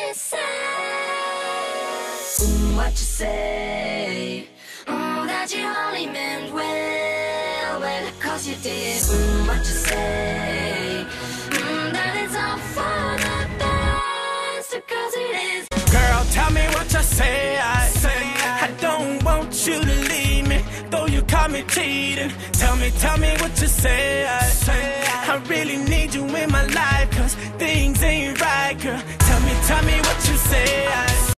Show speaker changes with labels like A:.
A: What you say? That you only meant well, cause you did. What you say? That it's all for the best, cause it is.
B: Girl, tell me what you say. I don't want you to leave me, though you caught me cheating. Tell me what you say. I really need you in my life, cause things ain't right, girl. Tell me what you say.